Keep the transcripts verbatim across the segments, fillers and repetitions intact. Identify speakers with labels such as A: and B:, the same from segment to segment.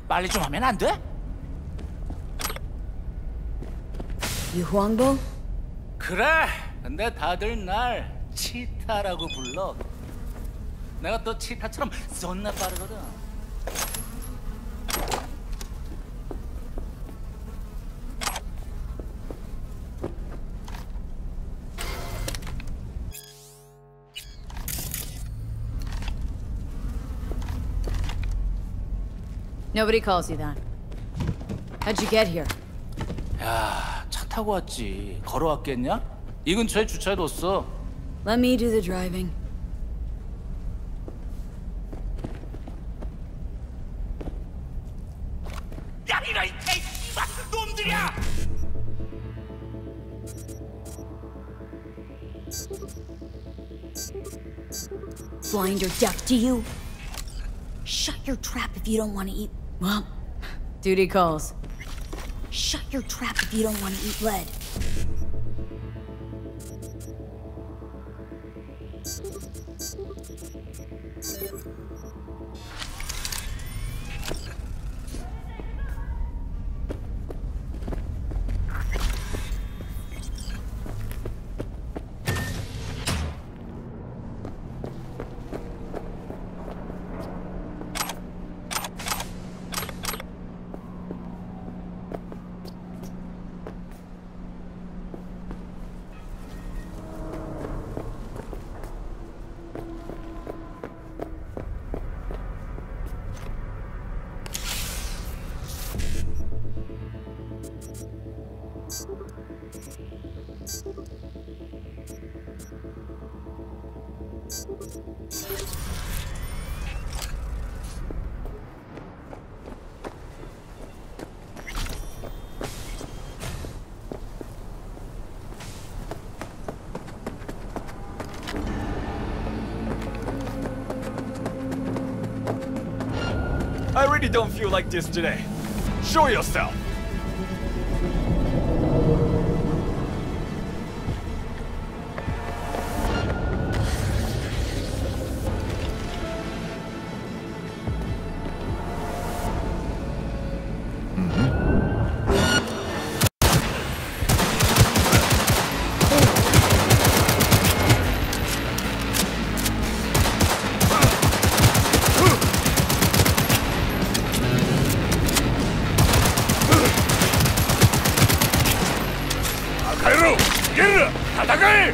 A: 빨리 좀 하면 안 돼?
B: You Huangbo?
A: 그래. 근데 다들 날 치타라고 불러. 내가 또 치타처럼 존나 빠르거든.
B: Nobody calls you that. How'd you get here?
A: 야, 차 타고 왔지. 걸어왔겠냐? 이 근처에 주차해뒀어.
B: Let me do the driving.
A: 야, 이라 이 개씨발 놈들이야!
B: Blind or deaf to you? Shut your trap if you don't want to eat... Well, duty calls. Shut your trap if you don't want to eat lead.
C: I really don't feel like this today. Show yourself!
D: 가이로! 게르! 다다갈!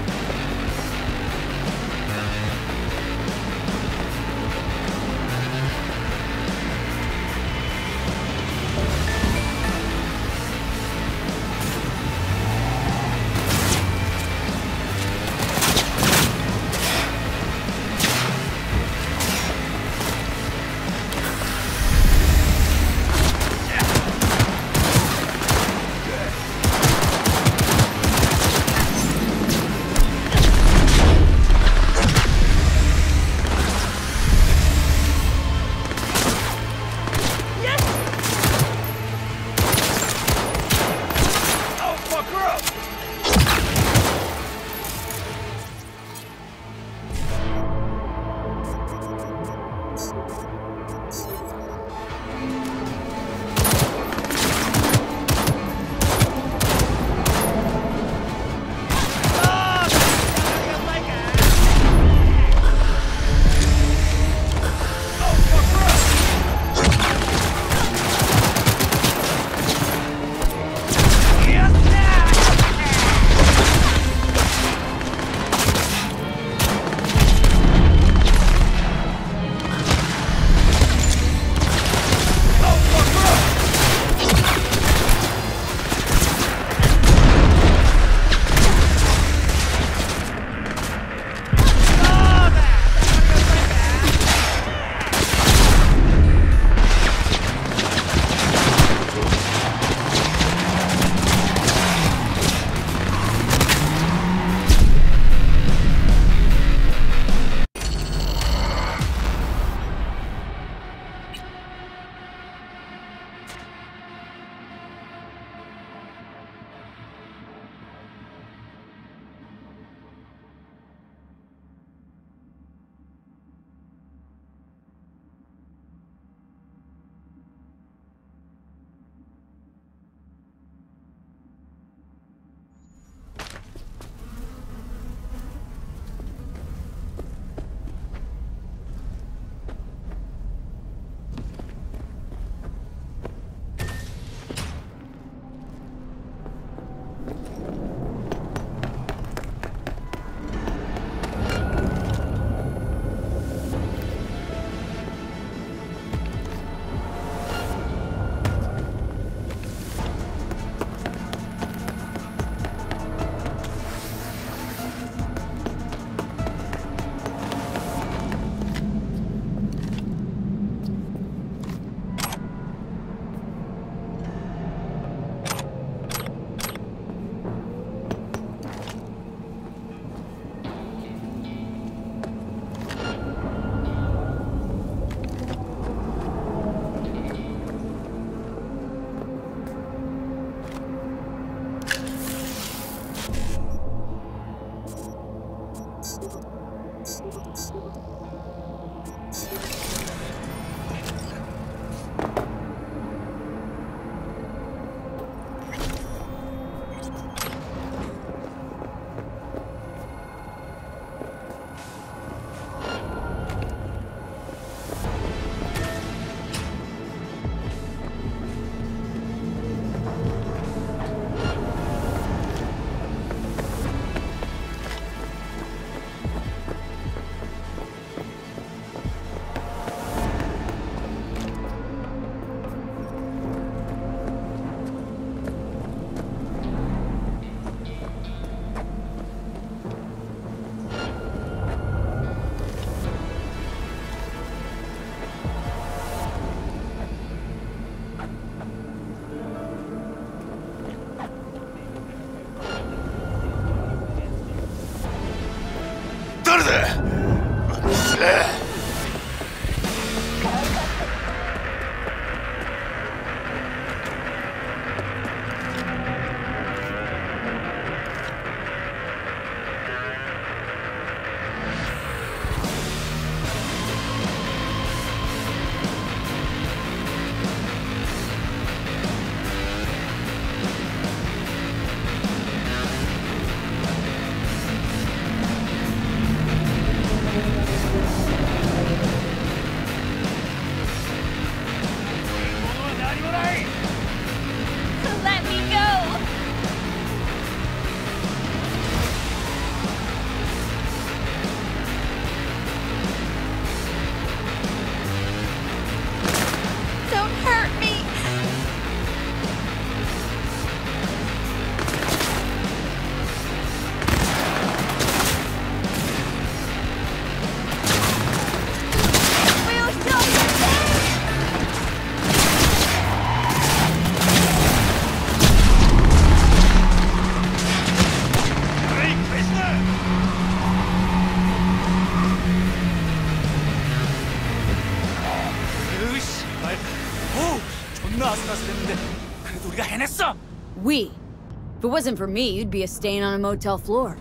A: 아슬아슬했는데 그래도 우리가 해냈어.
B: We. If it wasn't for me, you'd be a stain on a motel floor.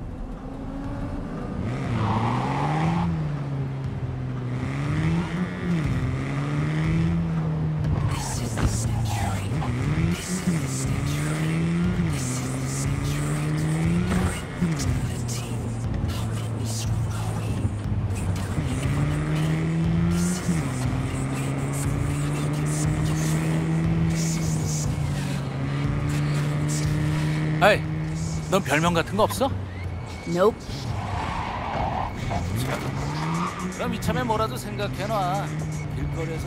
A: 아이, 넌 별명 같은 거 없어?
B: Nope.
A: 그럼 이참에 뭐라도 생각해놔. 길거리에서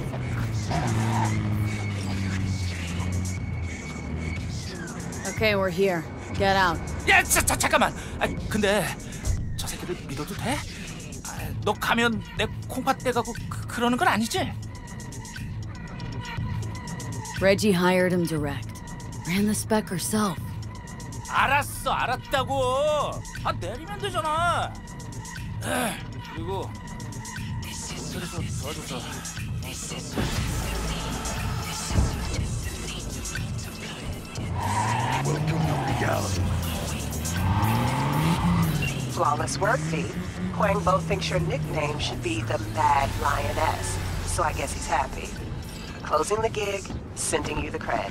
B: Okay, we're here. Get out.
A: 야, 자, 자, 잠깐만. 아, 근데 저 새끼들 믿어도 돼? 아, 너 가면 내 콩팥 떼가고 그, 그러는 건 아니지?
B: Reggie hired him direct. Ran the spec herself.
A: 알았어, 알았다고. 아, 내리면 되잖아. 에, 그리고 그래서 도와줘서.
E: Flawless work, V. Huang Bo thinks your nickname should be the Mad Lioness, so I guess he's happy. Closing the gig, sending you the cred.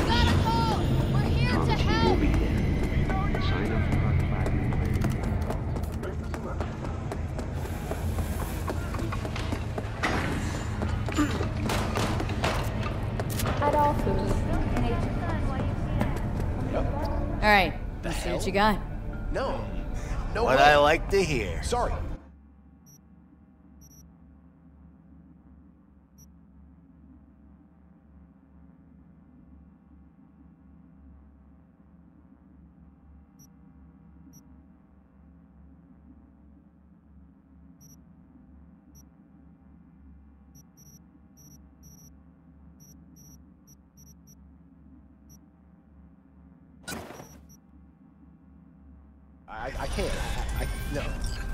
F: got a code! We're here to help!
G: Will be there. Sign up for our platinum
F: At all foods.
B: All right, let's see what you got.
H: No. No
I: What
H: way.
I: I like to hear.
H: Sorry. I, I can't. I, I, no.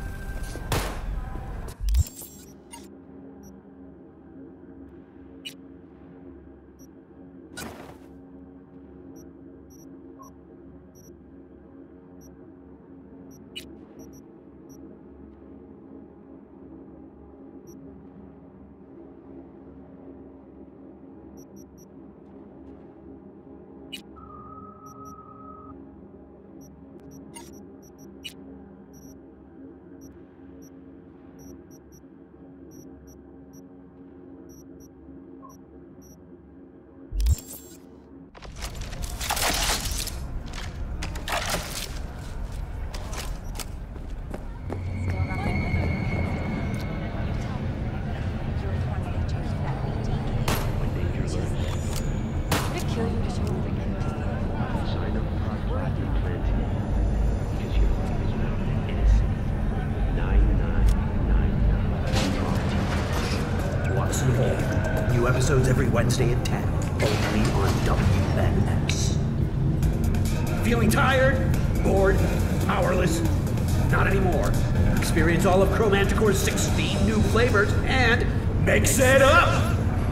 J: New episodes every Wednesday at ten, only on W N S. Feeling tired? Bored? Powerless? Not anymore. Experience all of Chromanticore's sixteen new flavors and mix it up!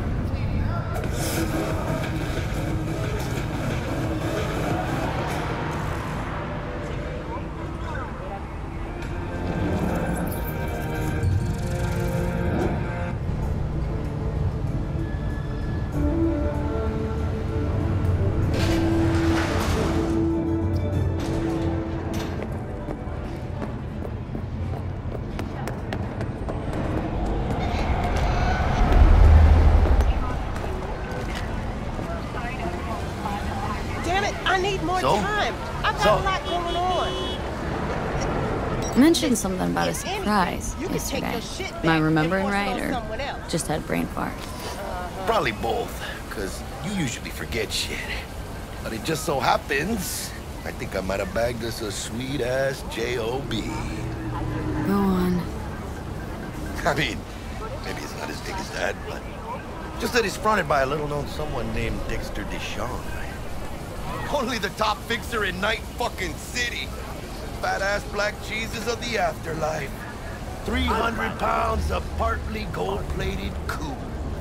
E: I need more
I: So?
E: time. I've got
I: So?
E: a lot going on.
B: You mentioned something about a surprise
E: You can take
B: yesterday.
E: your shit
B: Am I
E: back
B: remembering
E: and force it
B: right,
E: on
B: or
E: someone else.
B: just had brain fart?
I: Probably both, because you usually forget shit. But it just so happens, I think I might have bagged us a sweet-ass J O B.
B: Go on.
I: I mean, maybe it's not as big as that, but just that he's fronted by a little-known someone named Dexter Deshawn. Only the top fixer in Night fucking City. Fat-ass black Jesus of the afterlife. three hundred pounds of partly gold-plated coup.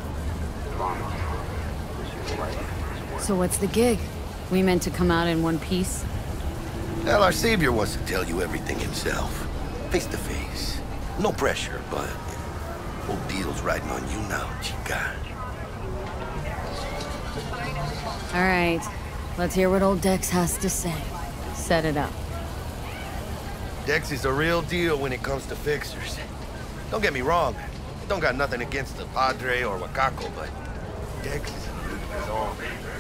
B: So what's the gig? We meant to come out in one piece?
I: Well, our savior wants to tell you everything himself. Face to face. No pressure, but whole deal's riding on you now, chica.
B: All right, let's hear what old Dex has to say. Set it up.
I: Dex is a real deal when it comes to fixers. Don't get me wrong. I don't got nothing against the Padre or Wakako, but Dex is a league of his own.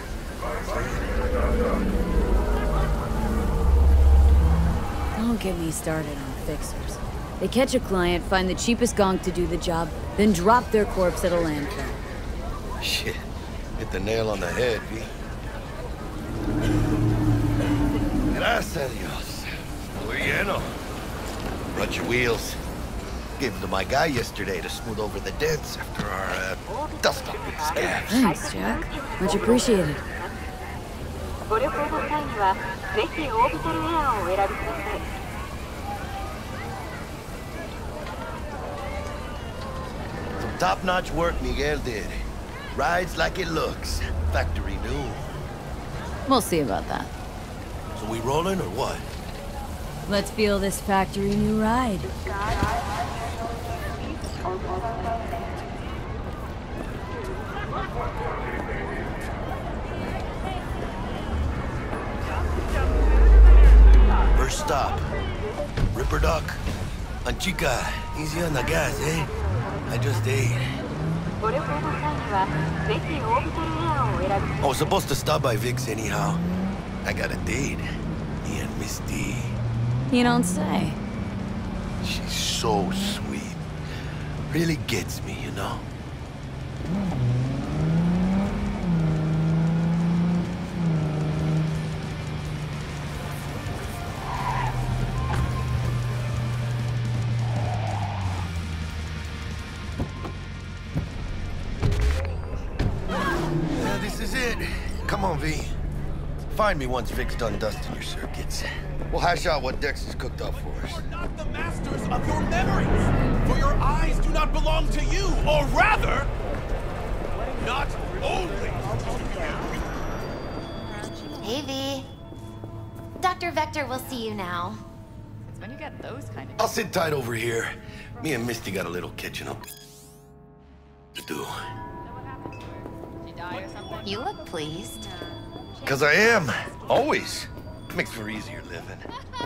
B: Don't get me started on fixers. They catch a client, find the cheapest gonk to do the job, then drop their corpse at a landfill.
I: Shit. Hit the nail on the head, V. Gracias a Dios. Muy lleno. Brought your wheels. Gave them to my guy yesterday to smooth over the dents after our uh, dust-up with scabs.
B: Thanks, Jack. Much appreciated.
F: ご旅行の際にはぜひオービタルエアーをお選びください。
I: Some top-notch work Miguel did. Rides like it looks. Factory new.
B: We'll see about that.
I: So we rolling or what?
B: Let's feel this factory new ride.
I: stop? Ripper Doc? Anchica, easy on the gas, eh? I just ate.
F: ご旅行の際にはぜひオービタルエアをお選びください。
I: I was supposed to stop by Vic's anyhow. I got a date. Me and Misty.
B: You don't say.
I: She's so sweet. Really gets me, you know? Yeah, this is it. Come on, V. Find me once Vic's done dusting your circuits. We'll hash out what Dexter's cooked up for us.
D: You are not the masters of your memories, for your eyes do not belong to you, or rather, not only
K: Hey, V. Doctor Vector will see you now.
L: When you get those kind of...
I: I'll sit tight over here. Me and Misty got a little catching up to do.
L: She die or something?
K: You look pleased.
I: Cause I am. Always. Makes for easier living.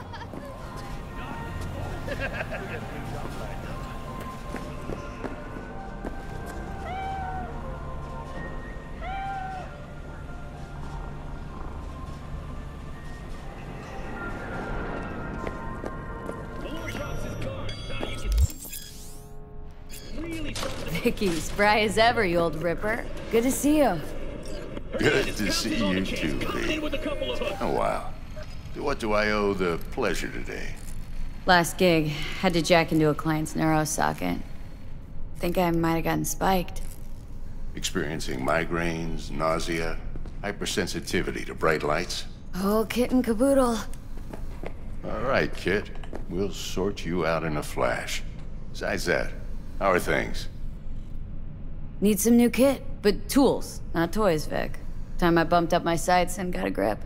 B: Vicky, spry as ever, you old ripper. Good to see you.
M: Good to see you too, Lee. Oh, wow. What do I owe the pleasure today?
B: Last gig, had to jack into a client's neuro socket. Think I might have gotten spiked.
M: Experiencing migraines, nausea, hypersensitivity to bright lights?
B: Oh, kit and caboodle.
M: All right, Kit. We'll sort you out in a flash. Besides that, how are things?
B: Need some new kit, but tools, not toys, Vic. Time I bumped up my sights and got a grip.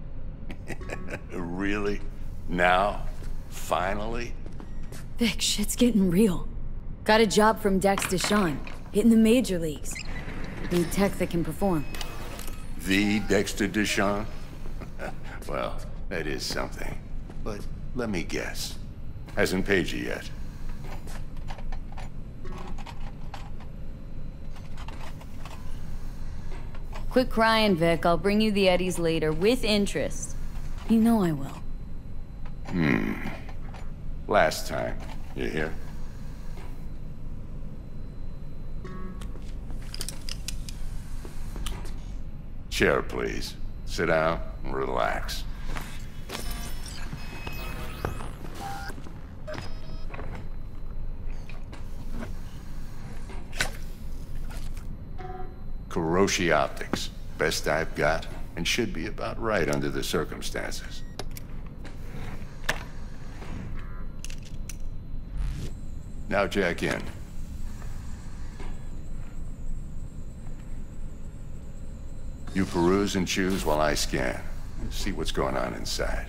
M: Really? Now? Finally?
B: Vic, shit's getting real. Got a job from Dex Deshawn, hitting the major leagues. Need tech that can perform.
M: The Dexter Deshawn? Well, that is something. But let me guess. Hasn't paid you yet.
B: Quit crying, Vic. I'll bring you the Eddies later, with interest. You know I will.
M: Hmm. Last time. You hear? Chair, please. Sit down and relax. Kuroshi Optics. Best I've got, and should be about right under the circumstances. Now jack in. You peruse and choose while I scan. See what's going on inside.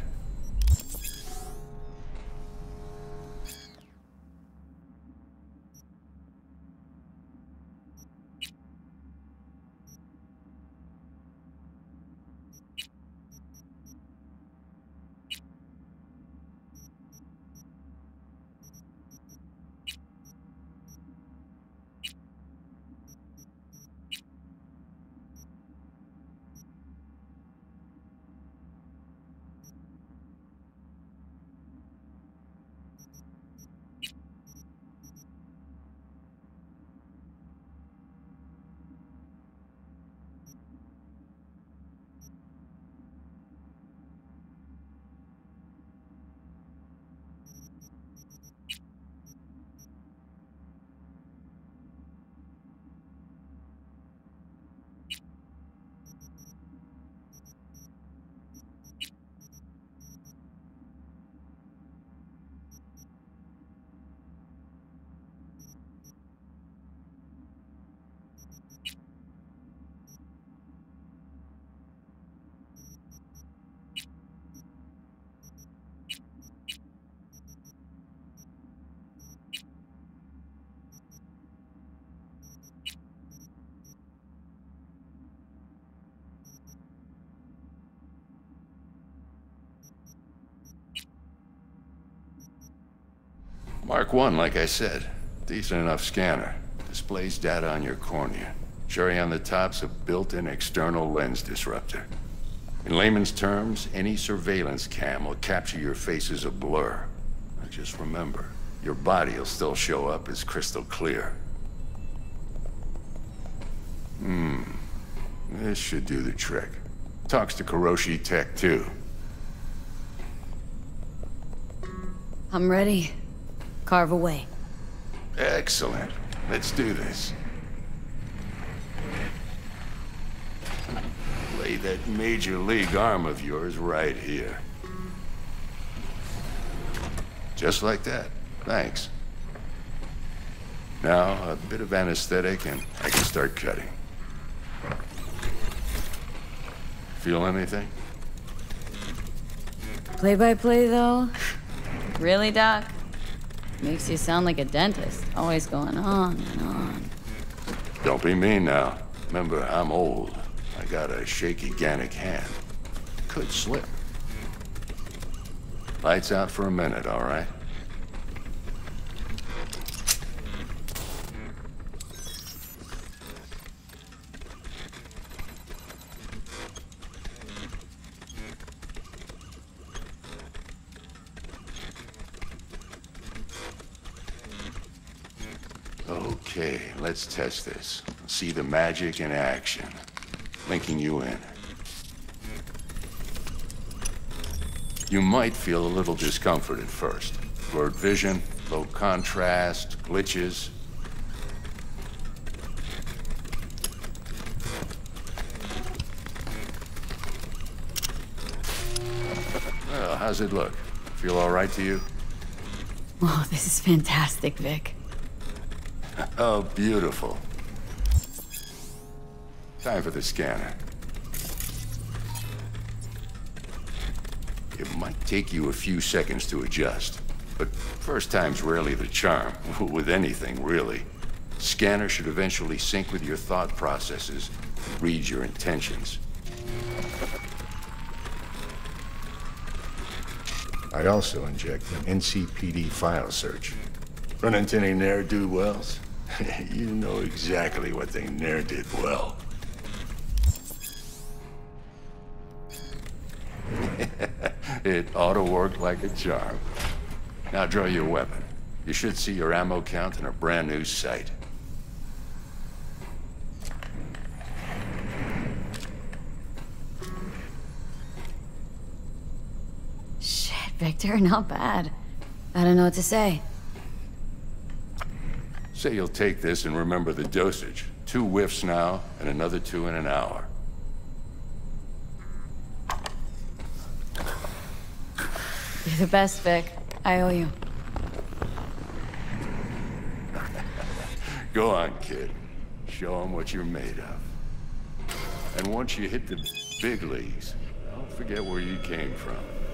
M: Mark one, like I said. Decent enough scanner. Displays data on your cornea. Cherry on the top's a built-in external lens disruptor. In layman's terms, any surveillance cam will capture your face as a blur. Now just remember, your body will still show up as crystal clear. Hmm. This should do the trick. Talks to Kiroshi Tech, too.
B: I'm ready. Carve away.
M: Excellent. Let's do this. Lay that major league arm of yours right here. Just like that. Thanks. Now, a bit of anesthetic and I can start cutting. Feel anything?
B: Play by play, though? Really, Doc? Makes you sound like a dentist. Always going on and on.
M: Don't be mean now. Remember, I'm old. I got a shaky Gannic hand. Could slip. Lights out for a minute, all right? Okay, let's test this. See the magic in action. Linking you in. You might feel a little discomfort at first. Blurred vision, low contrast, glitches. Well, how's it look? Feel all right to you?
B: Oh, this is fantastic, Vic.
M: Oh, beautiful. Time for the scanner. It might take you a few seconds to adjust, but first time's rarely the charm, with anything, really. Scanner should eventually sync with your thought processes and read your intentions. I'd also inject an N C P D file search. Run into any ne'er-do-wells? You know exactly what they ne'er did well. It ought to work like a charm. Now draw your weapon. You should see your ammo count in a brand new sight.
B: Shit, Victor, not bad. I don't know what to say.
M: Say you'll take this and remember the dosage. Two whiffs now, and another two in an hour.
B: You're the best, Vic. I owe you.
M: Go on, kid. Show them what you're made of. And once you hit the big leagues, don't forget where you came from.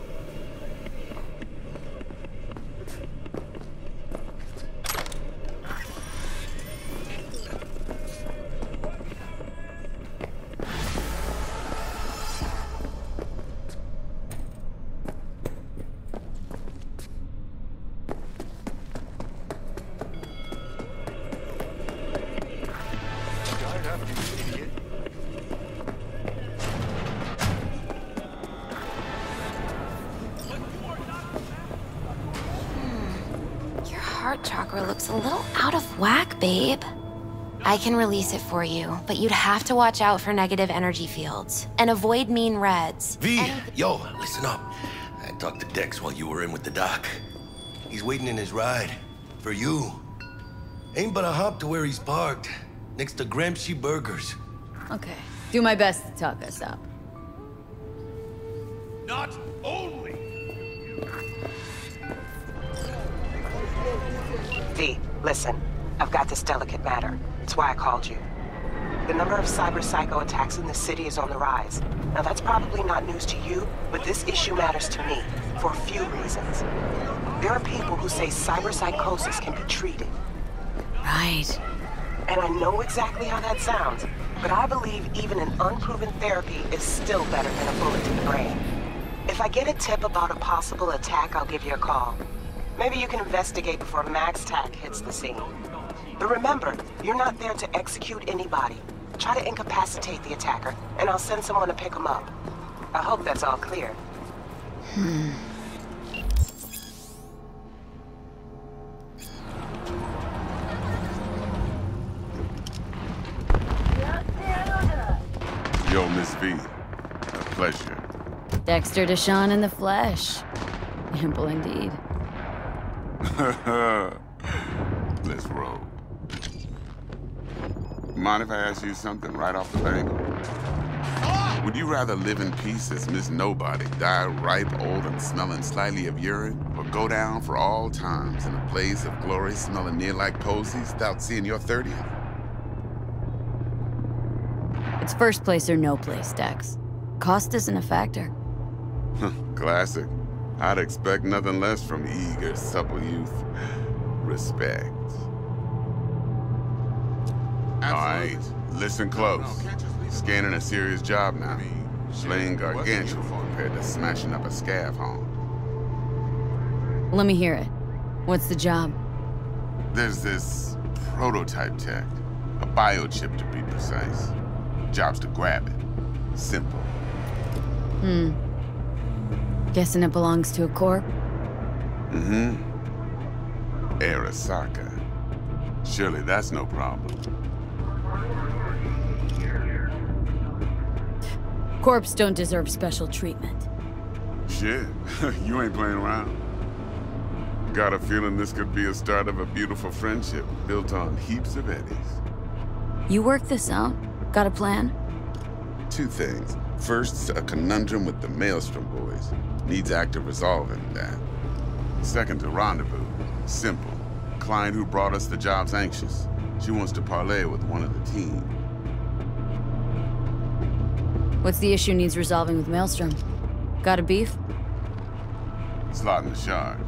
K: Heart chakra looks a little out of whack, babe. I can release it for you, but you'd have to watch out for negative energy fields and avoid mean reds.
I: V,
K: Any-
I: yo, listen up. I talked to Dex while you were in with the doc. He's waiting in his ride. For you. Ain't but a hop to where he's parked. Next to Gramsci Burgers.
B: Okay. Do my best to talk us up.
D: Not only.
E: V, listen. I've got this delicate matter. It's why I called you. The number of cyber psycho attacks in the city is on the rise. Now that's probably not news to you, but this issue matters to me for a few reasons. There are people who say cyber psychosis can be treated.
B: Right.
E: And I know exactly how that sounds, but I believe even an unproven therapy is still better than a bullet to the brain. If I get a tip about a possible attack, I'll give you a call. Maybe you can investigate before Max Tack hits the scene. But remember, you're not there to execute anybody. Try to incapacitate the attacker, and I'll send someone to pick him up. I hope that's all clear.
B: Hmm.
N: Yo, Miss V. A pleasure.
B: Dexter Deshawn in the flesh. Ample indeed.
N: Let's roll. Mind if I ask you something right off the bank? Would you rather live in peace as Miss Nobody, die ripe, old, and smelling slightly of urine, or go down for all times in a blaze of glory smelling near like posies without seeing your thirtieth?
B: It's first place or no place, Dex. Cost isn't a factor.
N: Classic. I'd expect nothing less from eager, supple youth. Respect. All right, listen close. Scanning a serious job now. Slaying gargantuan compared to smashing up a scav haunt.
B: Let me hear it. What's the job?
N: There's this prototype tech. A biochip, to be precise. Job's to grab it. Simple.
B: Hmm. Guessing it belongs to a corp?
N: Mm-hmm. Arasaka. Surely that's no problem.
B: Corps don't deserve special treatment.
N: Shit, you ain't playing around. Got a feeling this could be a start of a beautiful friendship built on heaps of eddies.
B: You work this out? Got a plan?
N: Two things. First, a conundrum with the Maelstrom boys. Needs active resolving that. Second, a rendezvous. Simple. Client who brought us the job's anxious. She wants to parlay with one of the team.
B: What's the issue needs resolving with Maelstrom? Got a beef?
N: Slot in the shard.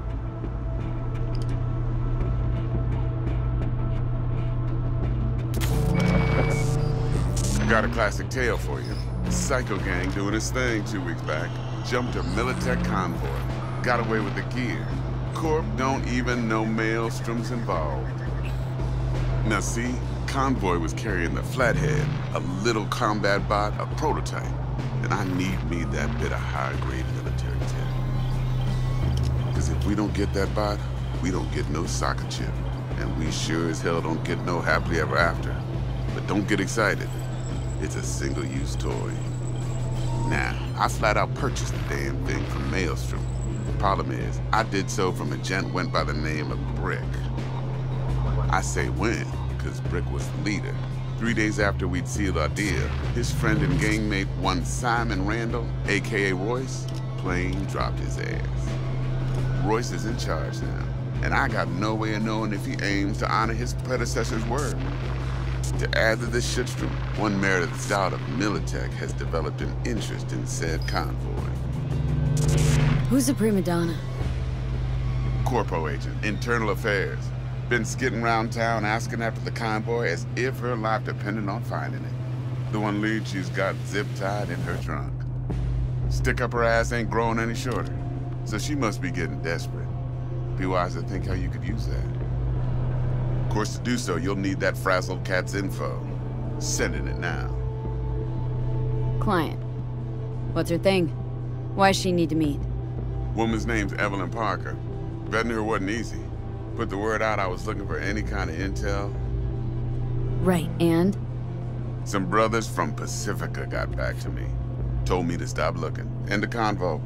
N: Got a classic tale for you. Psycho gang doing his thing two weeks back. Jumped a Militech convoy. Got away with the gear. Corp don't even know Maelstrom's involved. Now see, convoy was carrying the Flathead, a little combat bot, a prototype. And I need me that bit of high-grade military tech. Because if we don't get that bot, we don't get no soccer chip. And we sure as hell don't get no happily ever after. But don't get excited. It's a single-use toy. Now, I flat out purchased the damn thing from Maelstrom. The problem is, I did so from a gent went by the name of Brick. I say when, because Brick was the leader. Three days after we'd sealed our deal, his friend and gangmate, one Simon Randall, a k a. Royce, plain dropped his ass. Royce is in charge now, and I got no way of knowing if he aims to honor his predecessor's word. To add to this shitstorm, one Meredith Dowd of Militech has developed an interest in said convoy.
B: Who's the prima donna?
N: Corpo agent, internal affairs. Been skidding around town asking after the convoy as if her life depended on finding it. The one lead she's got zip-tied in her trunk. Stick up her ass ain't growing any shorter, so she must be getting desperate. Be wise to think how you could use that. Of course, to do so, you'll need that frazzled cat's info. Sending it now.
B: Client. What's her thing? Why does she need to meet?
N: Woman's name's Evelyn Parker. Vetting her wasn't easy. Put the word out I was looking for any kind of intel.
B: Right, and?
N: Some brothers from Pacifica got back to me. Told me to stop looking. End the convo.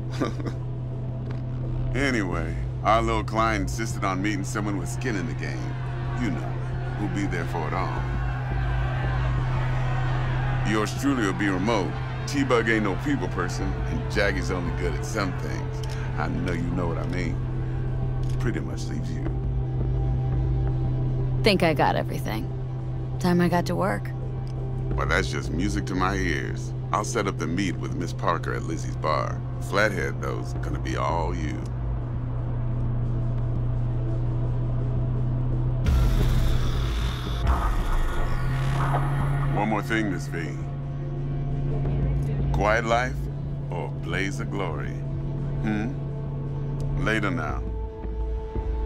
N: Anyway, our little client insisted on meeting someone with skin in the game. You know, who'll be there for it all. Yours truly will be remote. T-Bug ain't no people person, and Jaggy's only good at some things. I know you know what I mean. Pretty much leaves you.
B: Think I got everything. Time I got to work.
N: Well, that's just music to my ears. I'll set up the meet with Miss Parker at Lizzie's bar. Flathead, though's gonna be all you. One more thing, Miss V. Quiet life or blaze of glory? Hmm? Later now.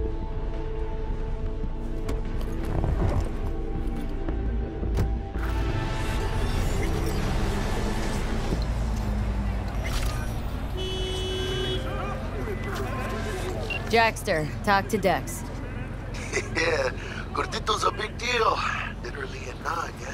B: Jackster, talk to Dex.
I: Yeah, Gordito's a big deal. Literally a nod, yeah?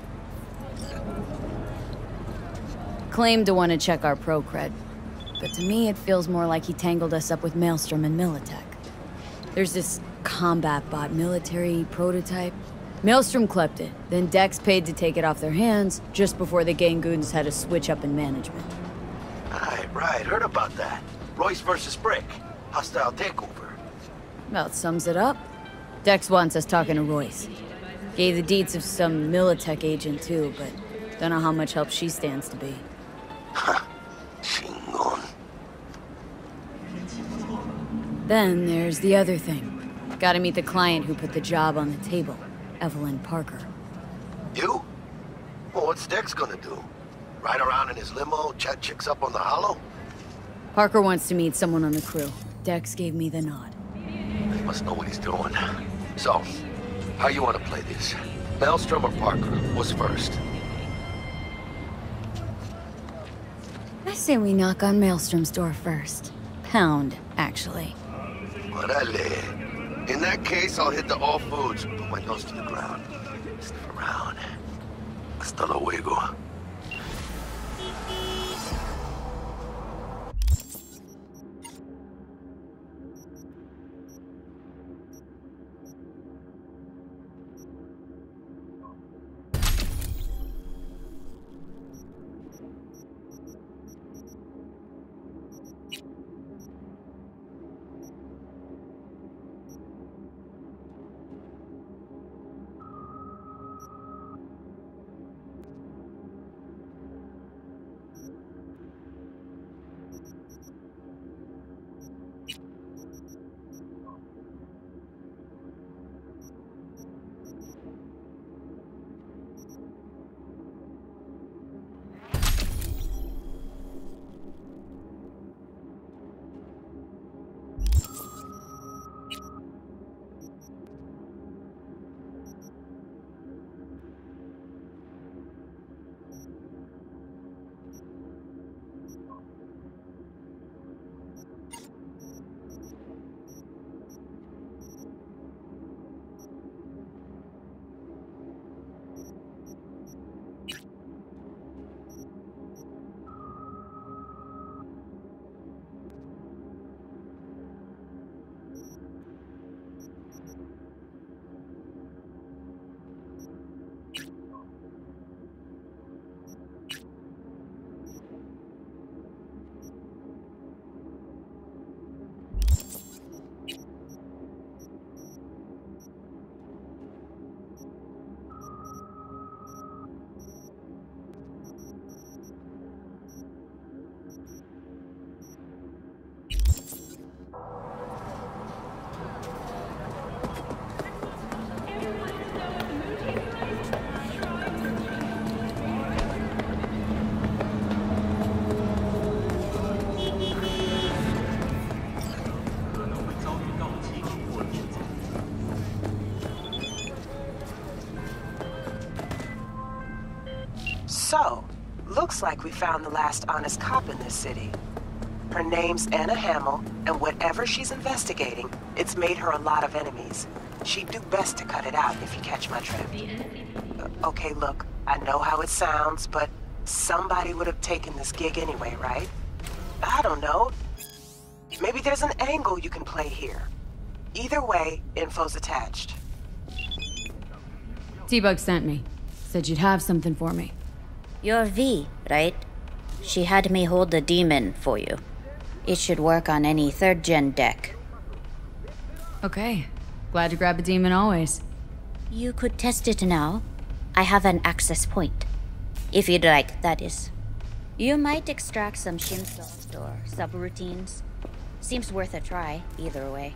B: Claimed to want to check our pro cred, but to me it feels more like he tangled us up with Maelstrom and Militech. There's this combat bot military prototype. Maelstrom clept it, then Dex paid to take it off their hands just before the Gangoons had a switch up in management.
I: Right, right, heard about that. Royce versus Brick. Hostile takeover.
B: About sums it up. Dex wants us talking to Royce. Gave the deeds of some Militech agent too, but don't know how much help she stands to be.
I: Chingon.
B: Then there's the other thing. Gotta meet the client who put the job on the table, Evelyn Parker.
I: You? Well, what's Dex gonna do? Ride around in his limo, chat chicks up on the hollow?
B: Parker wants to meet someone on the crew. Dex gave me the nod.
I: He must know what he's doing. So, how you want to play this? Maelstrom or Parker? What's first?
B: I say we knock on Maelstrom's door first. Pound, actually.
I: Orale. In that case, I'll hit the all foods, put my nose to the ground. Sniff around. Hasta luego.
E: So, looks like we found the last honest cop in this city. Her name's Anna Hamill, and whatever she's investigating, it's made her a lot of enemies. She'd do best to cut it out if you catch my drift. Uh, okay, look, I know how it sounds, but somebody would have taken this gig anyway, right? I don't know. Maybe there's an angle you can play here. Either way, info's attached.
B: T-Bug sent me. Said you'd have something for me.
O: You're V, right? She had me hold the demon for you. It should work on any third-gen deck.
B: Okay. Glad to grab a demon always.
O: You could test it now. I have an access point. If you'd like, that is. You might extract some shimsalt or subroutines. Seems worth a try, either way.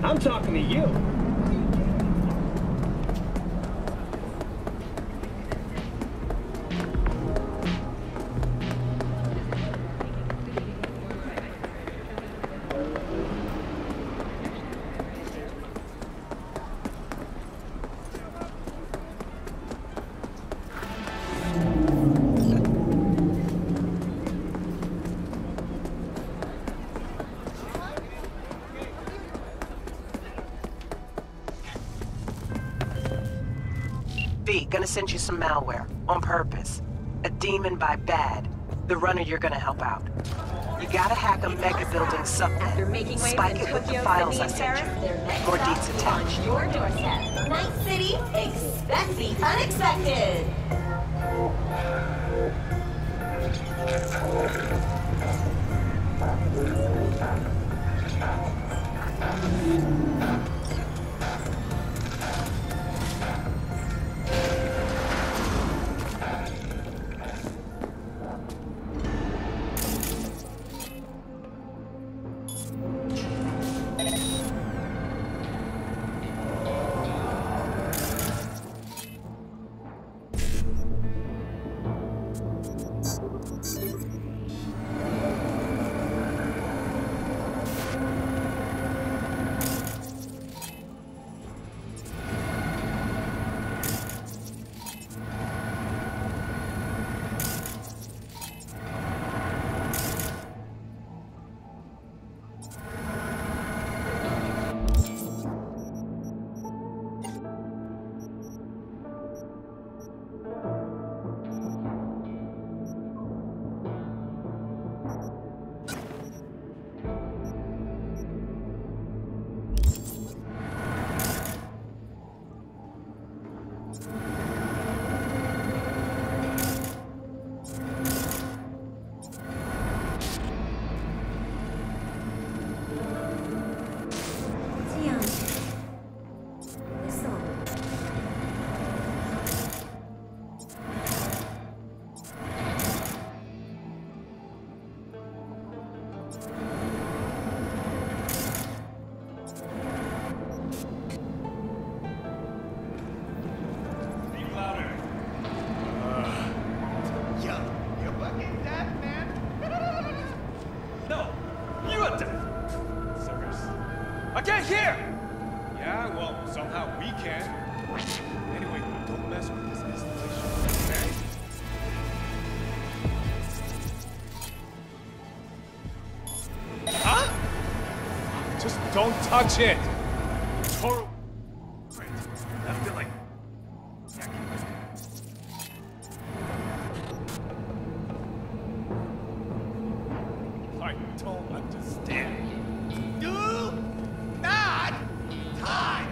J: I'm talking to you.
E: Gonna send you some malware, on purpose. A demon by bad. The runner you're gonna help out. You gotta hack a mega building subnet. Spike it with the files I sent you. More deets attached.
P: Your doorstep. Night City, expect the unexpected.
C: I can't hear! Yeah, well, somehow we can. Anyway, don't mess with this installation, okay? Huh? Just don't touch it! Total... Great. I feel like... I don't understand.
D: Do not touch!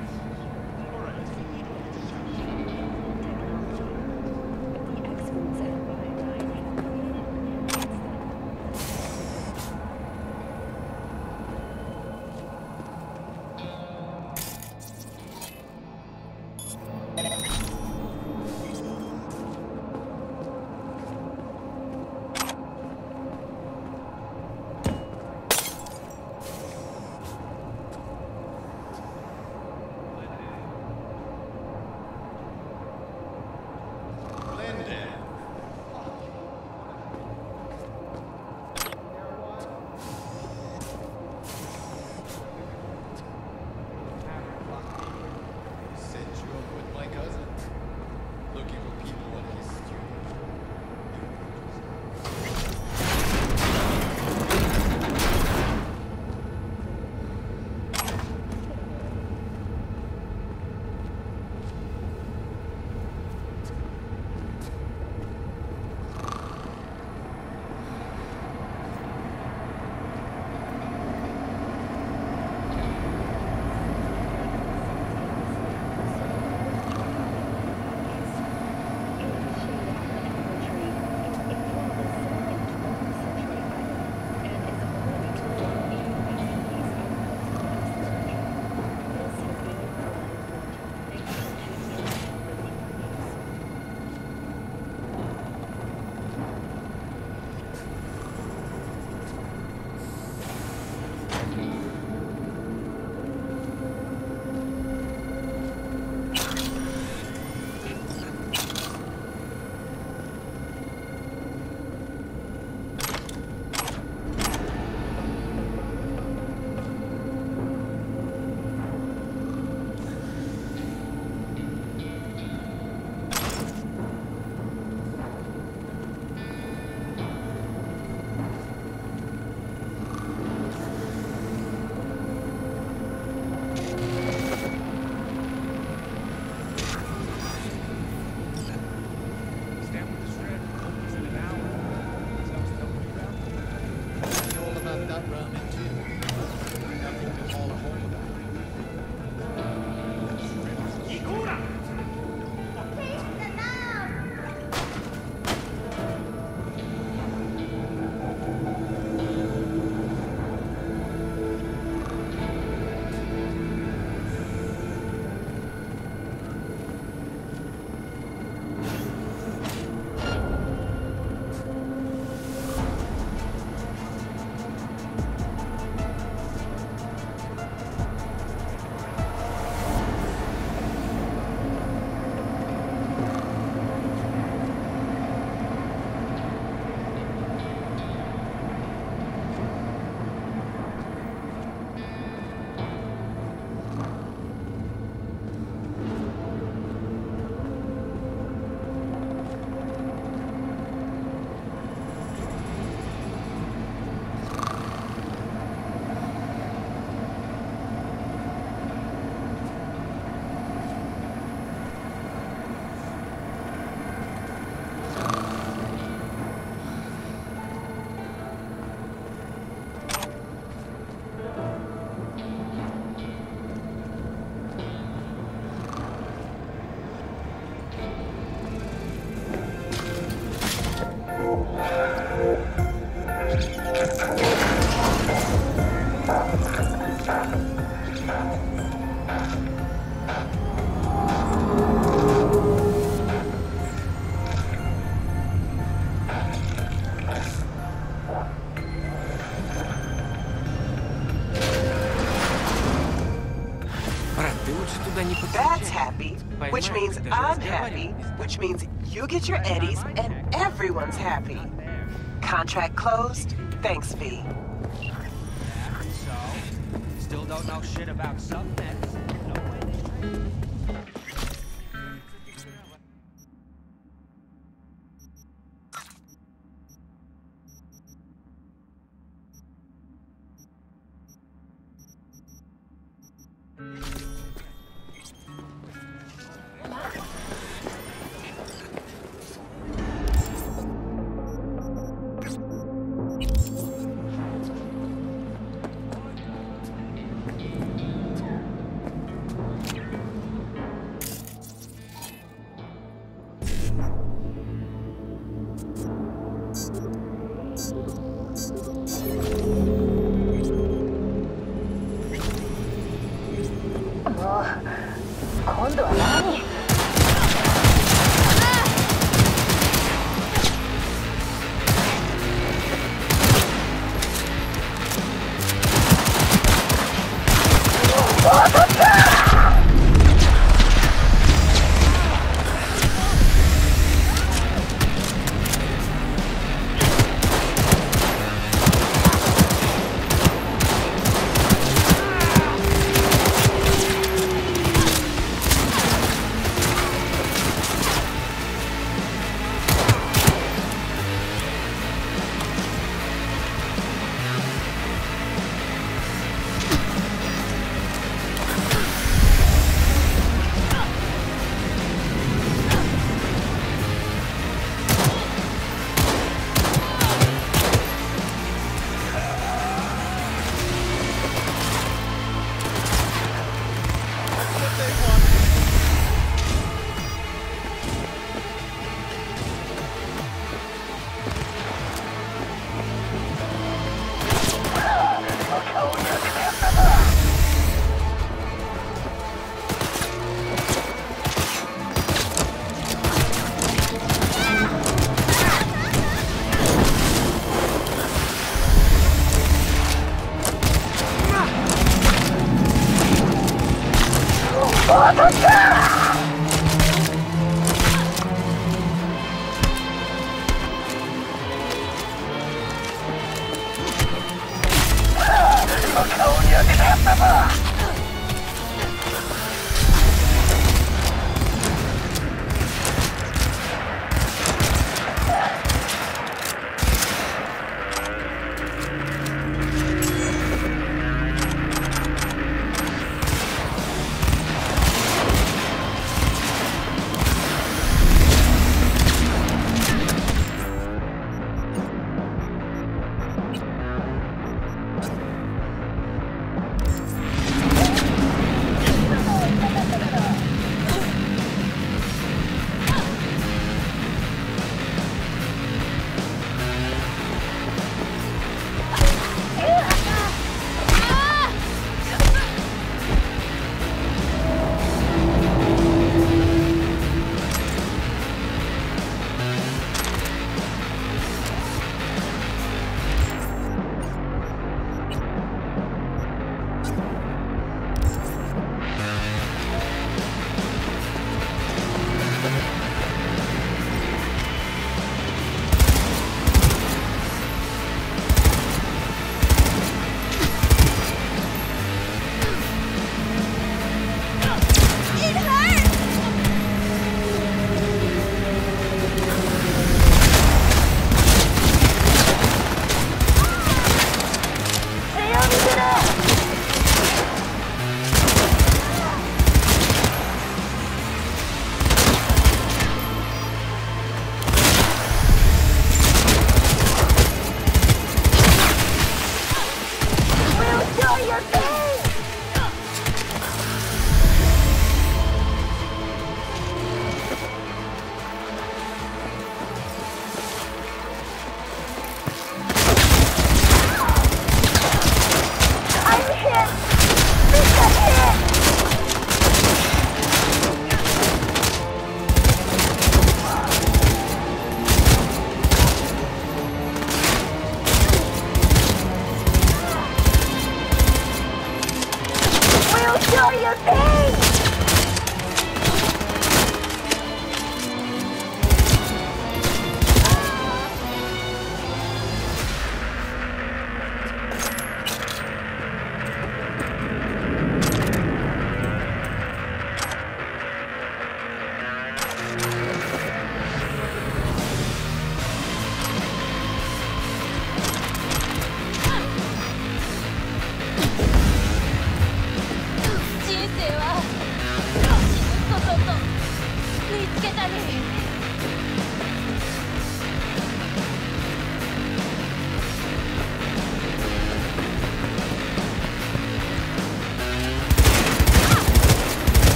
E: which means I'm happy, which means you get your eddies, and everyone's happy. Contract closed. Thanks, V.
Q: So, still don't know shit about subnets.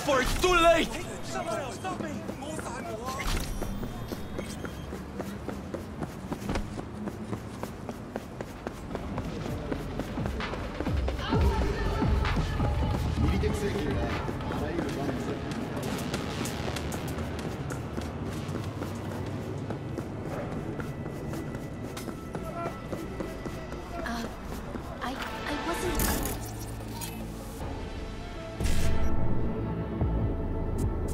D: before it's too late!
C: Someone else, stop me!
K: Uh, I, I wasn't...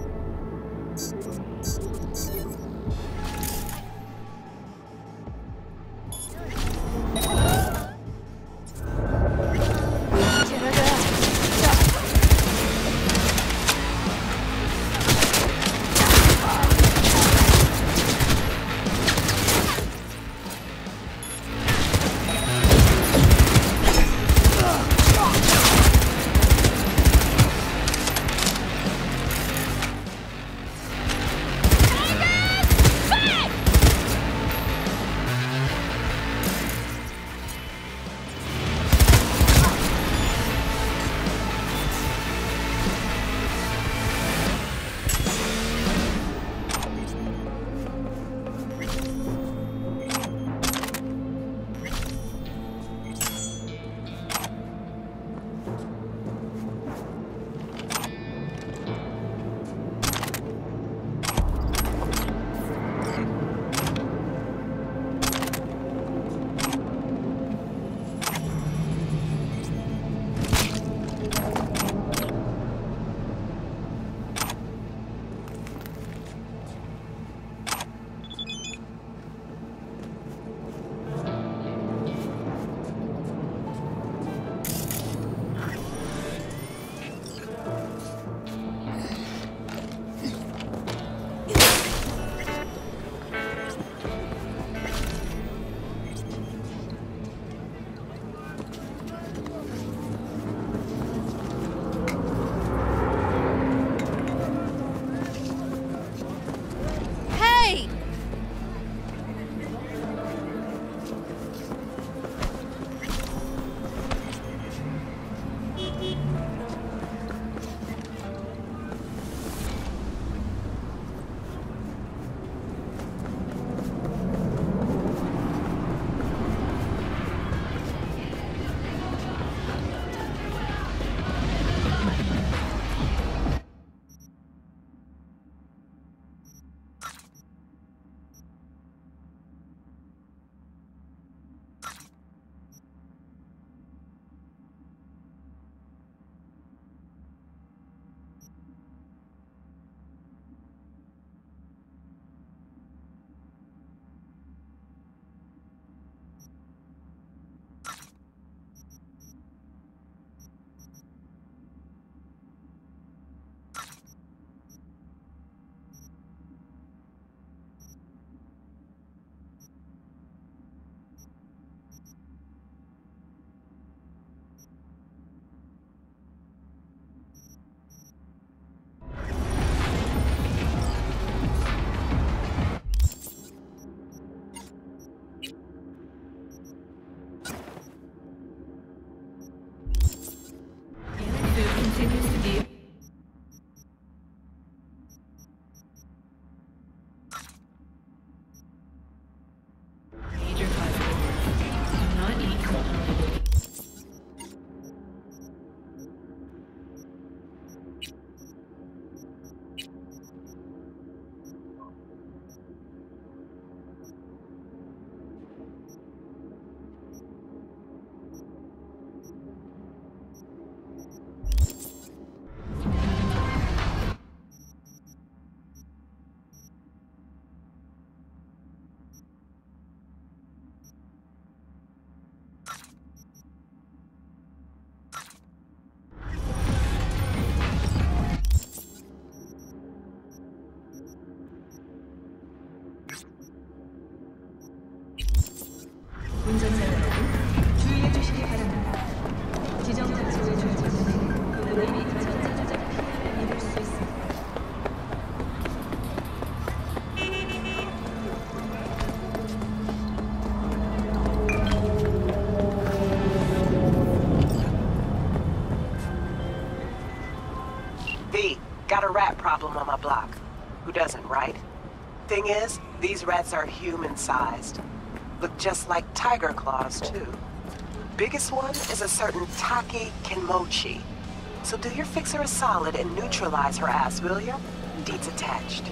E: doesn't, right? Thing is, these rats are human-sized. Look just like tiger claws, too. Biggest one is a certain Taki Kenmochi. So do your fixer a solid and neutralize her ass, will ya? Deeds attached.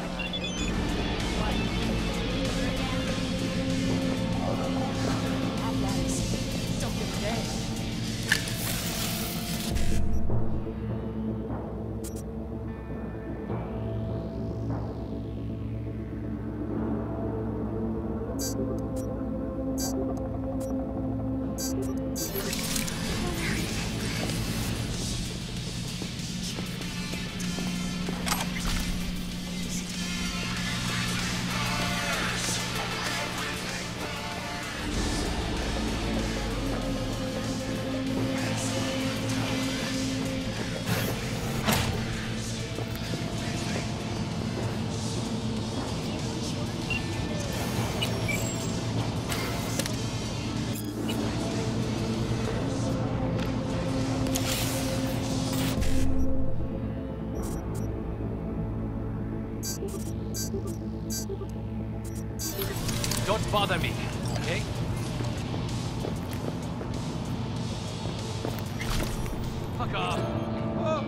C: Don't bother me, okay? Fuck off. Oh.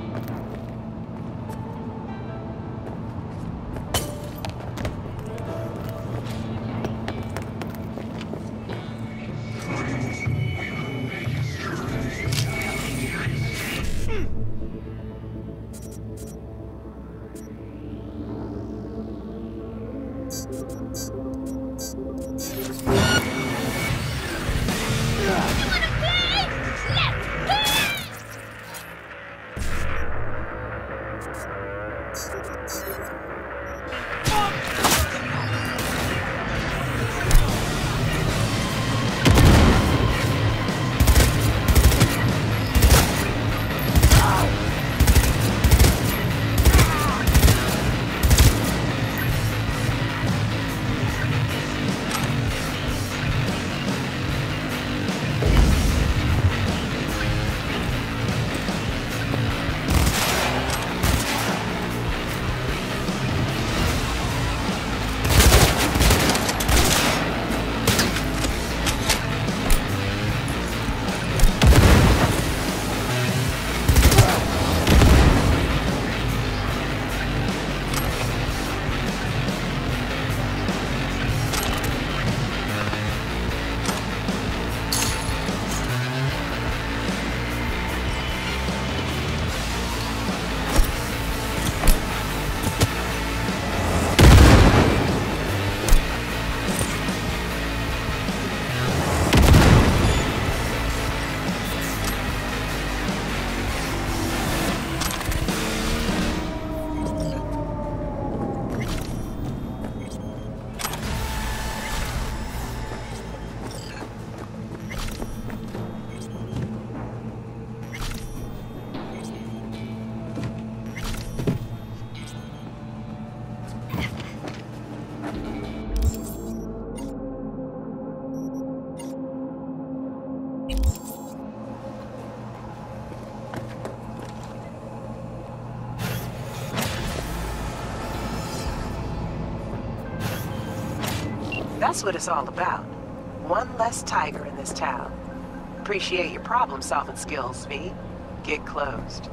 E: That's what it's all about. One less tiger in this town. Appreciate your problem-solving skills, V. Get closed.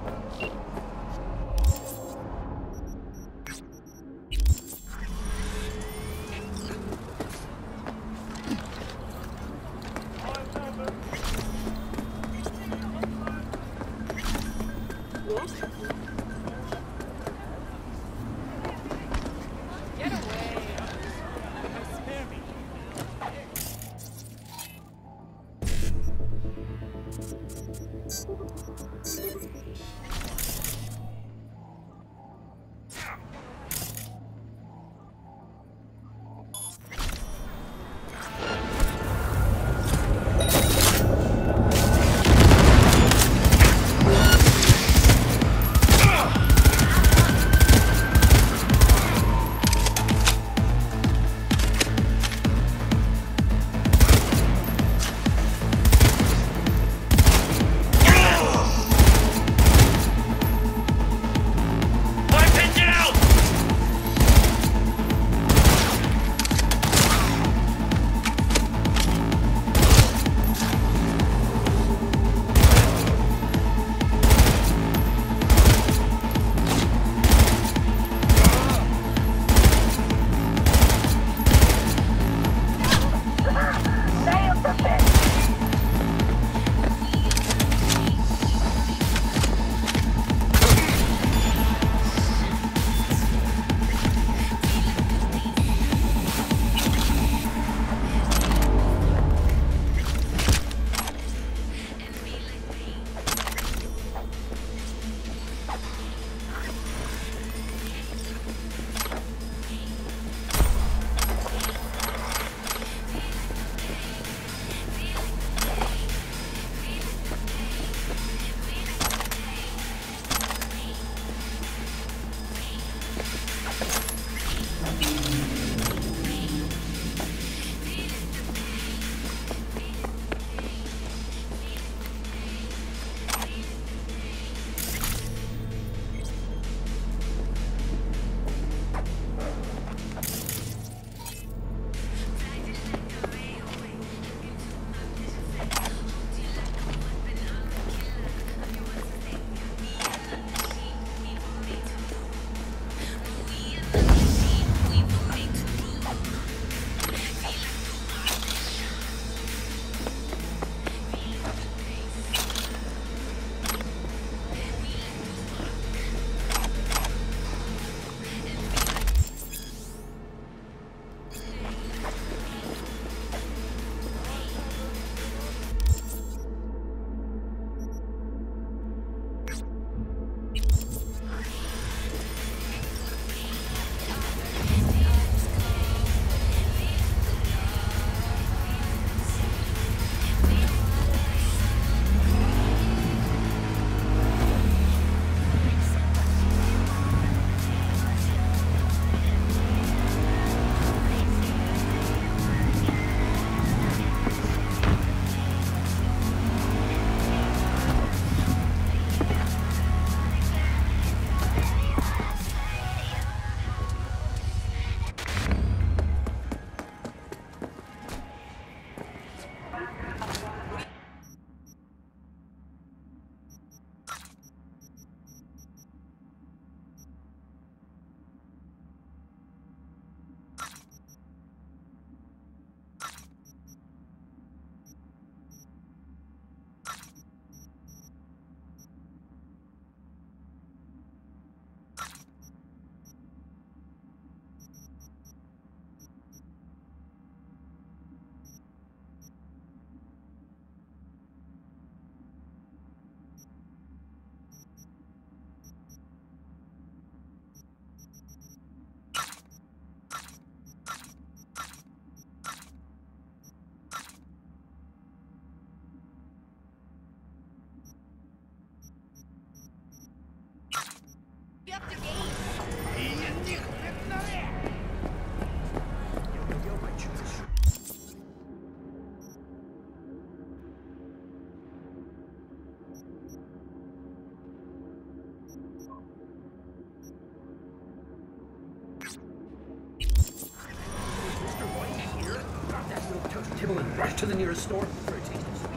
J: kibble and rush to the nearest store for a taste of sweet.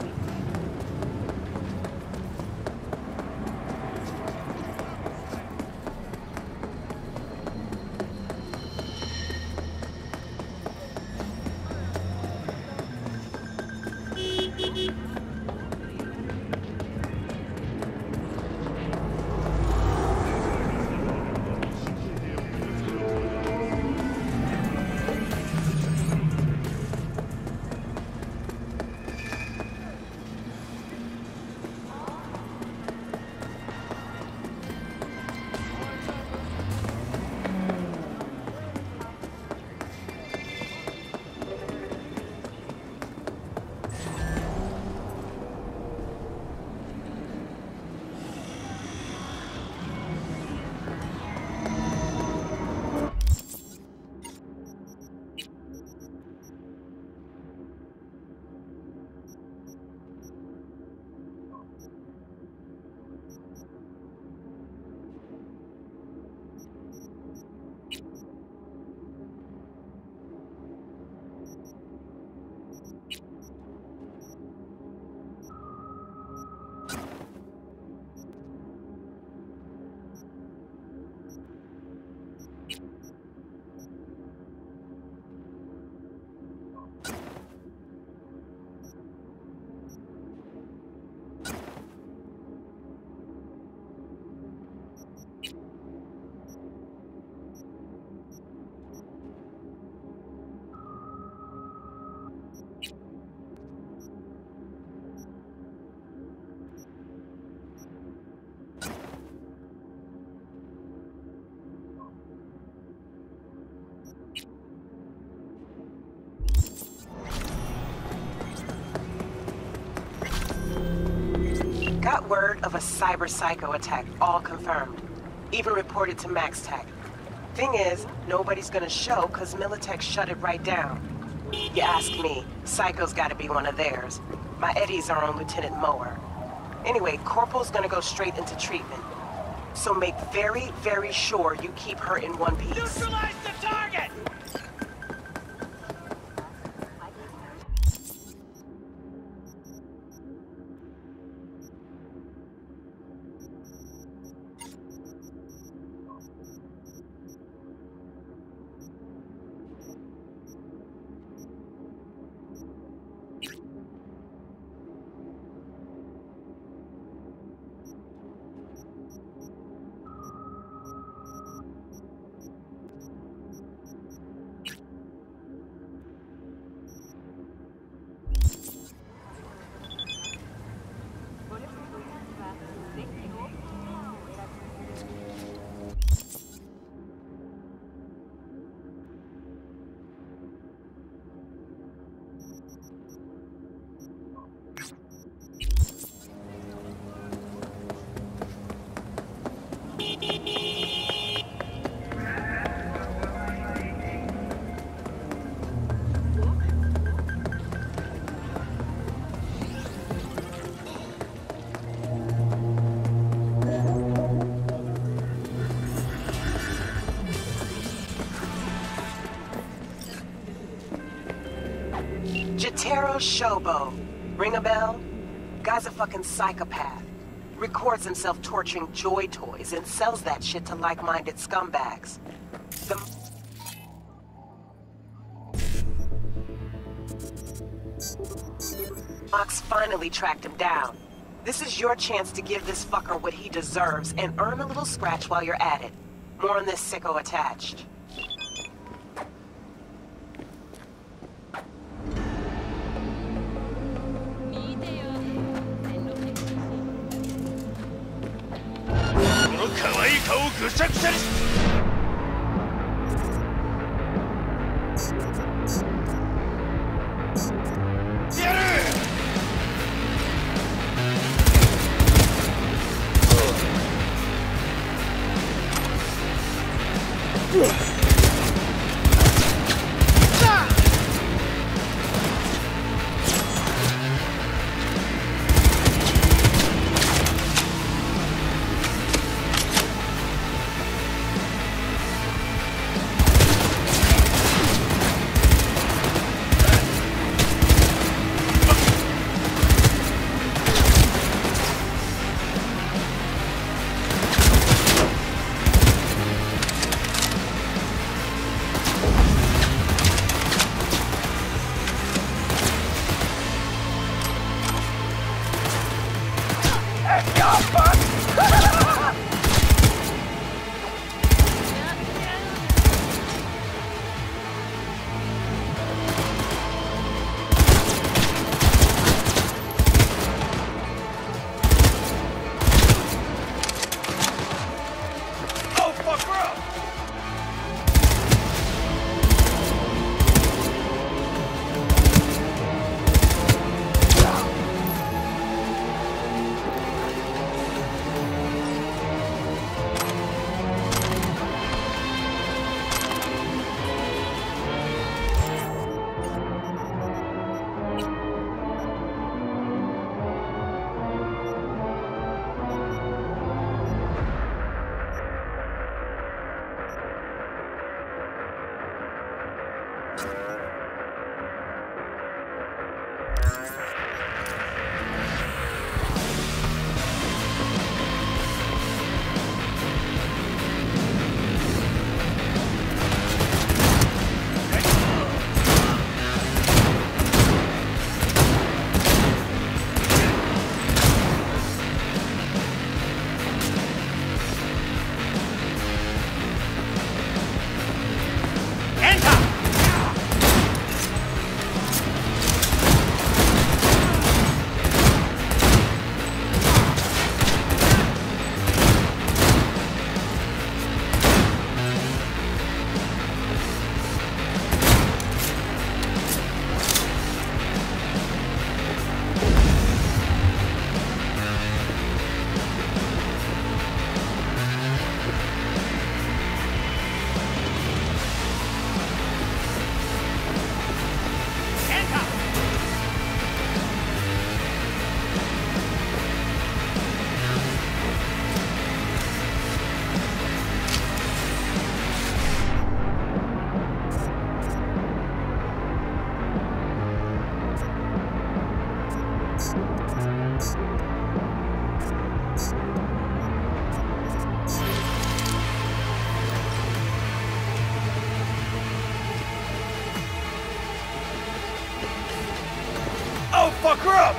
E: Got word of a cyber psycho attack, all confirmed. Even reported to MaxTech. Thing is, nobody's gonna show cause Militech shut it right down. You ask me, Psycho's gotta be one of theirs. My Eddies are on Lieutenant Mower. Anyway, Corporal's gonna go straight into treatment. So make very, very sure you keep her in one piece.
D: Neutralize the target!
E: Jotaro Shobo. Ring a bell? Guy's a fucking psychopath. Records himself torturing Joy Toys and sells that shit to like-minded scumbags. The... Mox finally tracked him down. This is your chance to give this fucker what he deserves and earn a little scratch while you're at it. More on this sicko attached.
C: motherfucker up!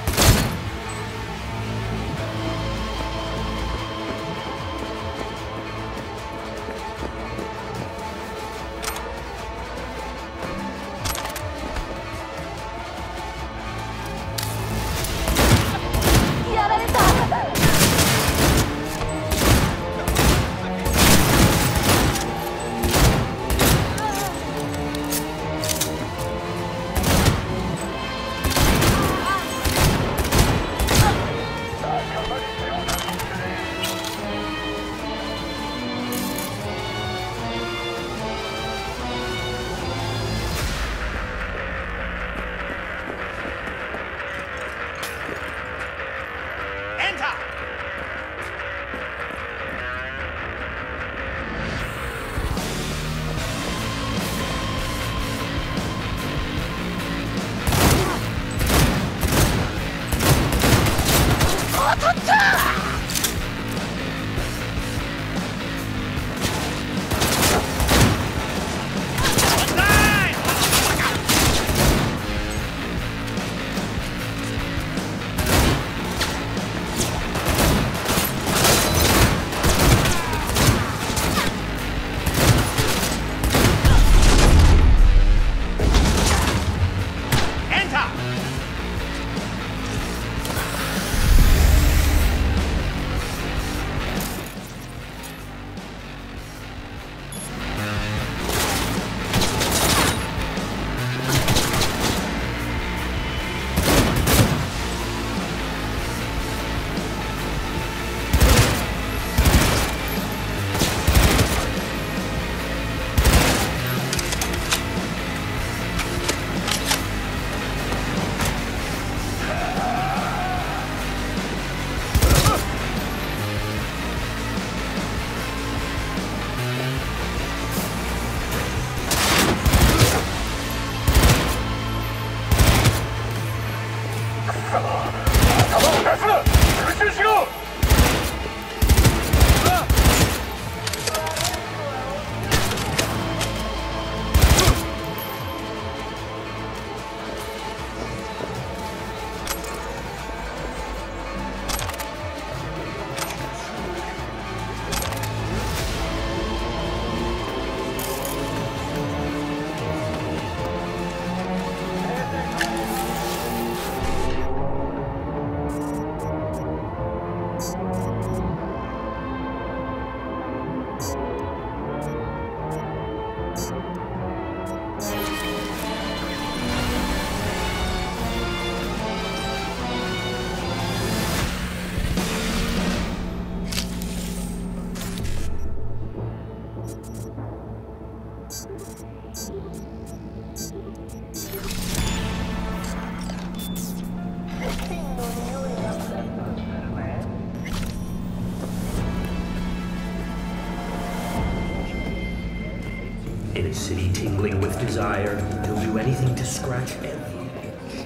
J: In a city tingling with desire, he'll do anything to scratch every itch.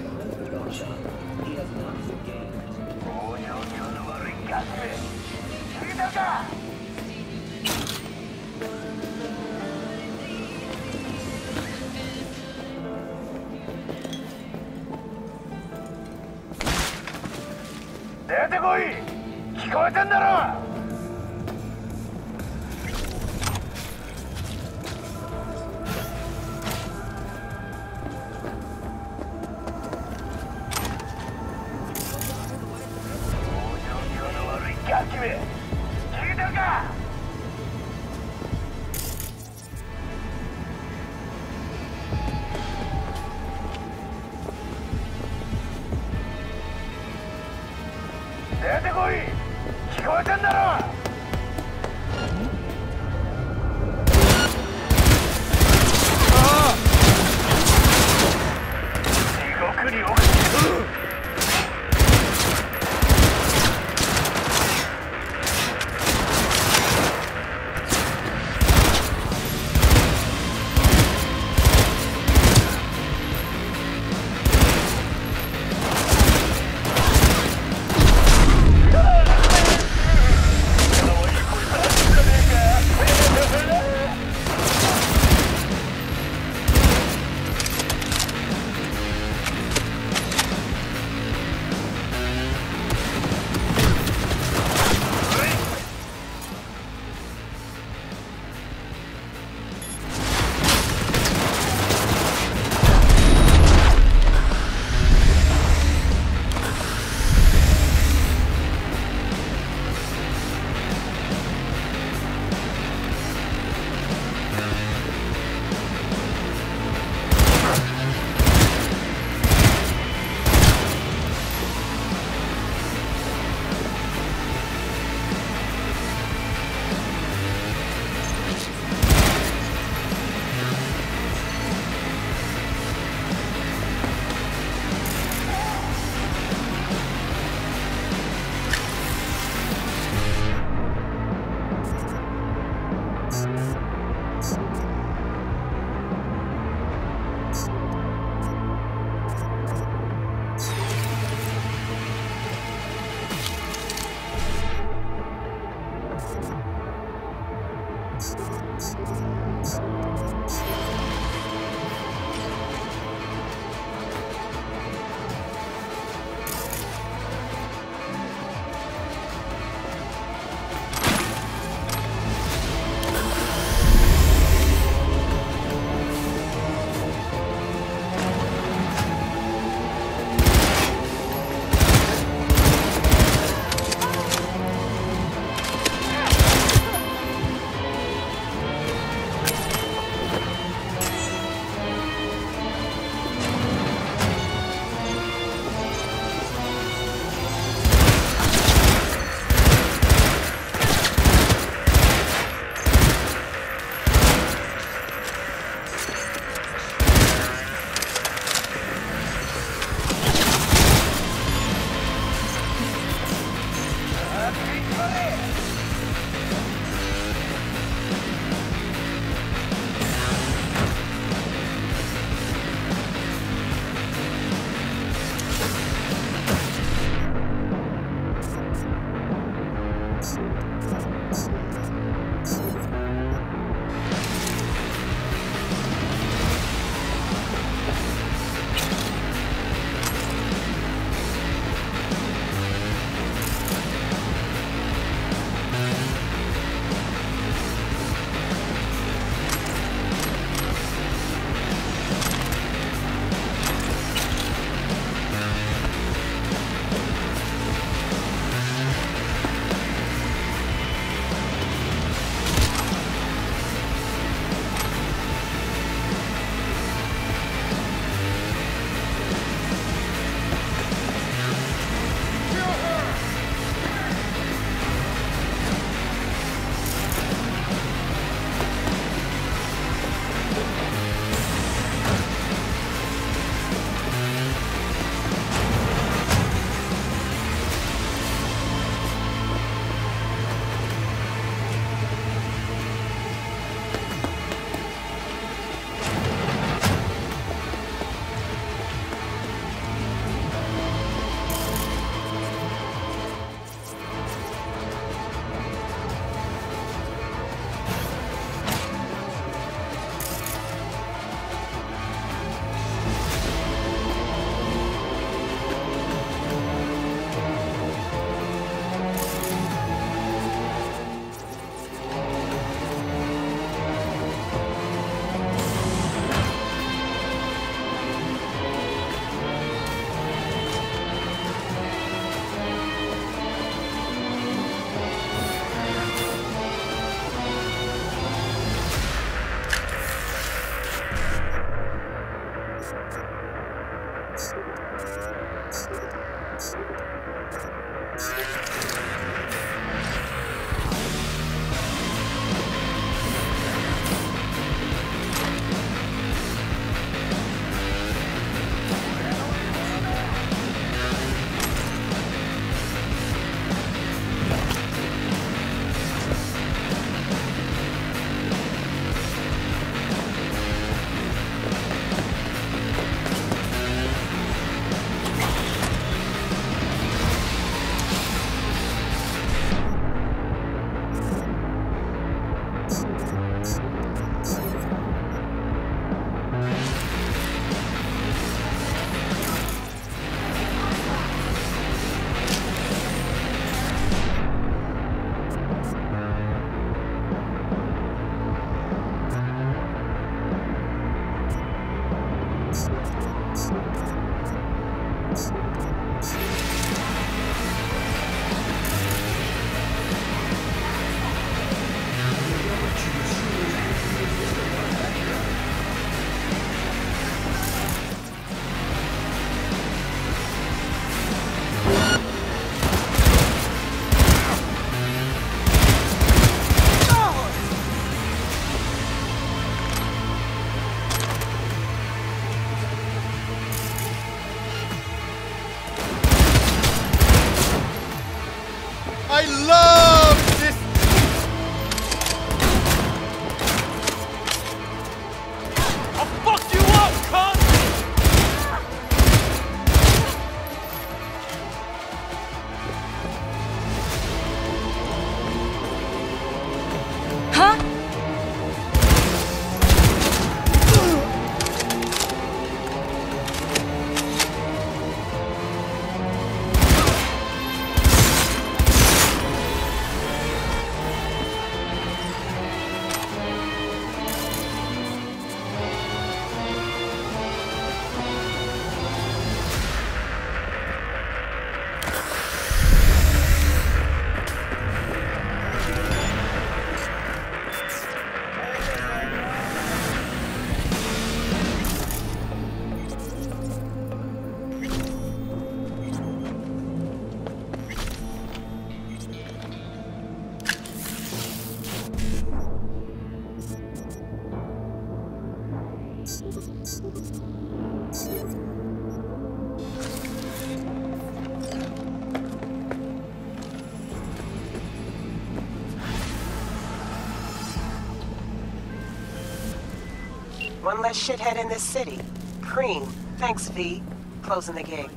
E: One less shithead in this city. Cream. Thanks, V. Closing the gig.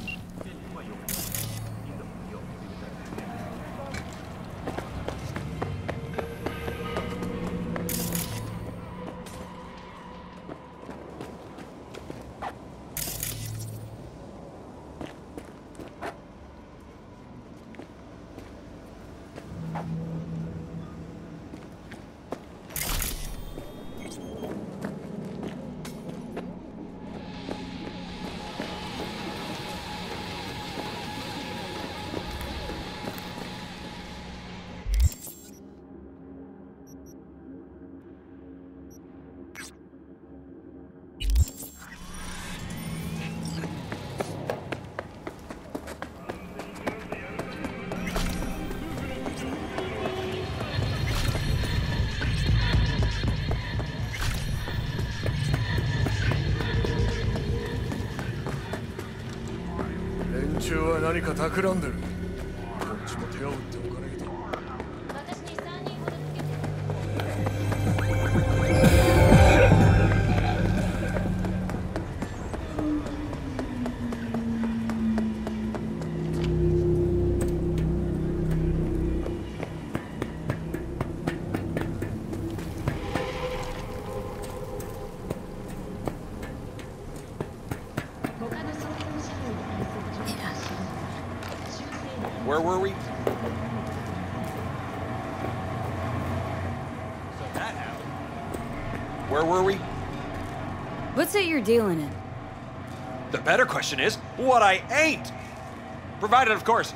C: Where were we? Where were we?
B: What's it you're dealing in?
C: The better question is, what I ain't! Provided, of course,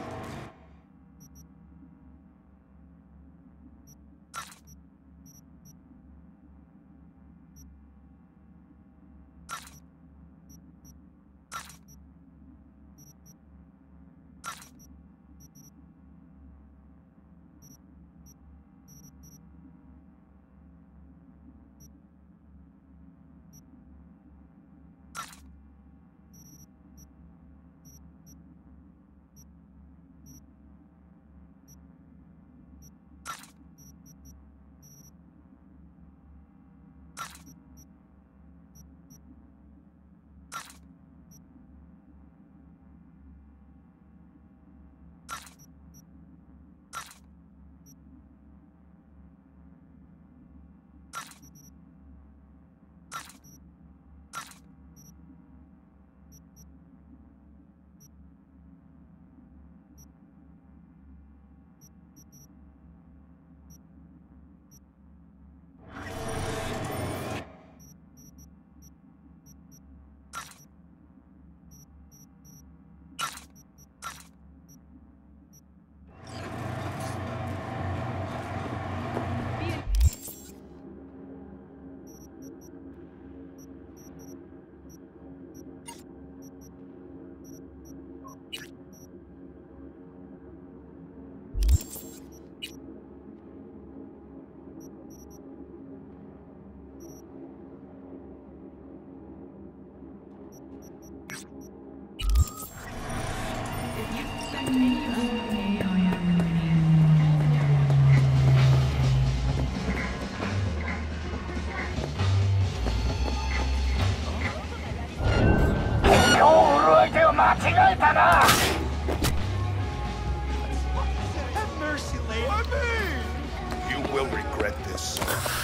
D: Have mercy, lady.
I: You will regret this.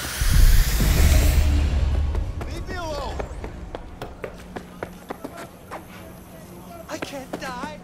D: Leave me alone. I can't die.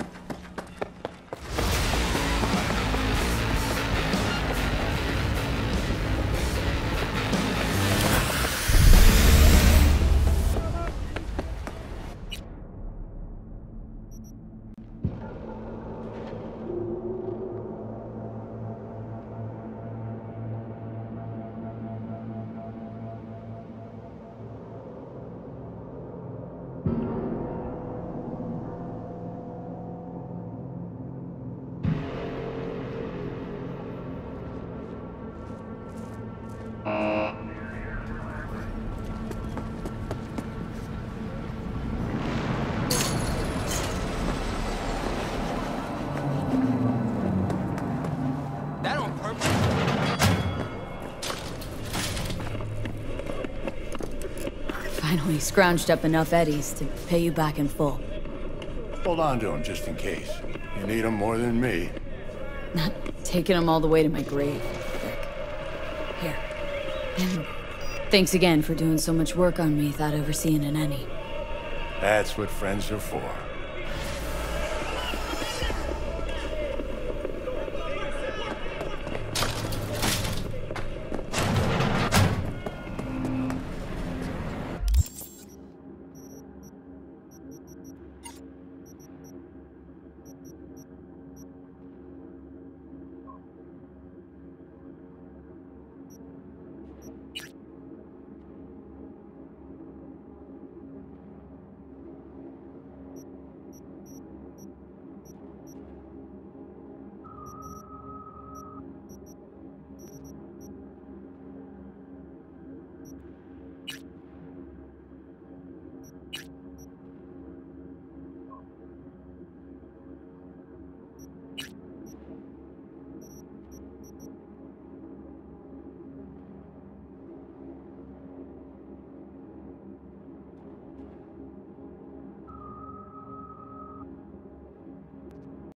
B: scrounged up enough eddies to pay you back in full.
M: Hold on to them just in case. You need them more than me.
B: Not taking them all the way to my grave, Vic. Here. And thanks again for doing so much work on me without ever seeing an any.
M: That's what friends are for.